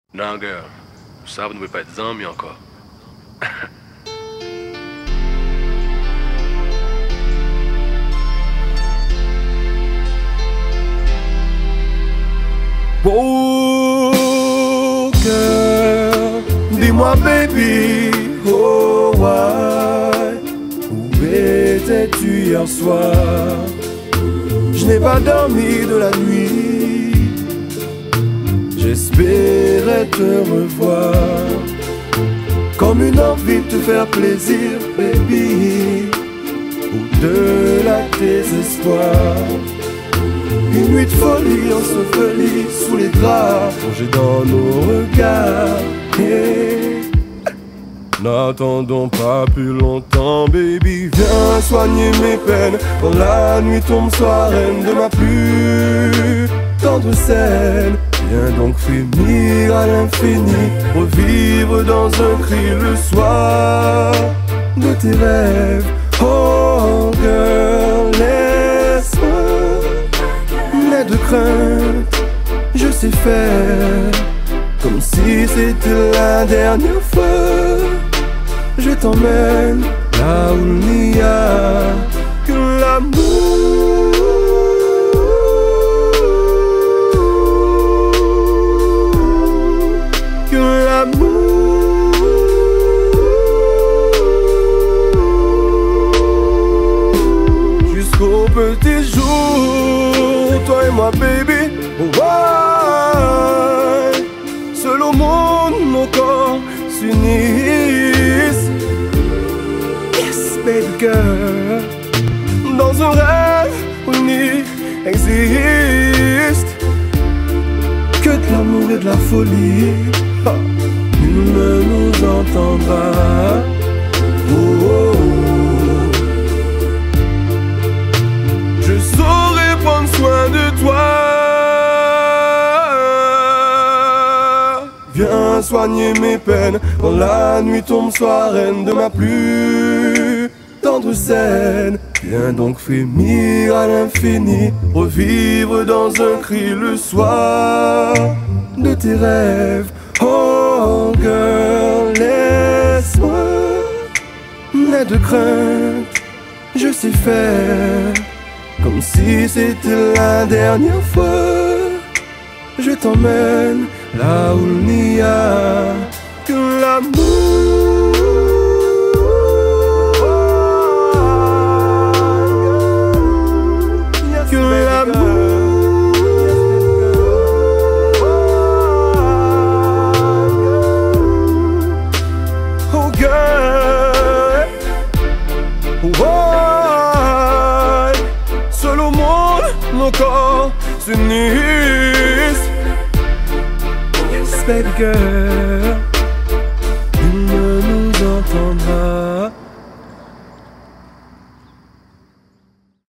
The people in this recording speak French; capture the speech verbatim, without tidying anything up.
Non, girl. Ça, vous ne pouvez pas être amis encore. Oh, cœur, dis-moi, baby, oh, why? Où étais-tu hier soir? Je n'ai pas dormi de la nuit. J'espérais te revoir, comme une envie de te faire plaisir, baby. Au-delà de tes espoirs, une nuit de folie ensevelie sous les draps, plongée dans nos regards. Hey. N'attendons pas plus longtemps, baby. Viens soigner mes peines quand la nuit tombe, sois reine de ma plus tendre scène. Viens donc frémir à l'infini, revivre dans un cri le soir de tes rêves. Oh girl, laisse-moi de crainte, je sais faire comme si c'était la dernière fois. Je t'emmène là où il n'y a que l'amour, que l'amour. Jusqu'au petit jour, toi et moi, baby, why? Seul au monde, nos corps s'unissent. Yes, baby girl. Dans un rêve unique existe que de l'amour et de la folie. Oh. Nul ne nous entendra. Oh, oh, oh. Je saurai prendre soin de toi. Viens soigner mes peines quand la nuit tombe, sois reine de ma plus tendre scène. Viens donc frémir à l'infini, revivre dans un cri le soir de tes rêves. Oh girl, laisse-moi n'aie de crainte, je sais faire comme si c'était la dernière fois. Je t'emmène là où il n'y a que l'amour, que l'amour. Oh girl, why? Seul au monde, nos corps s'unissent. Baby girl.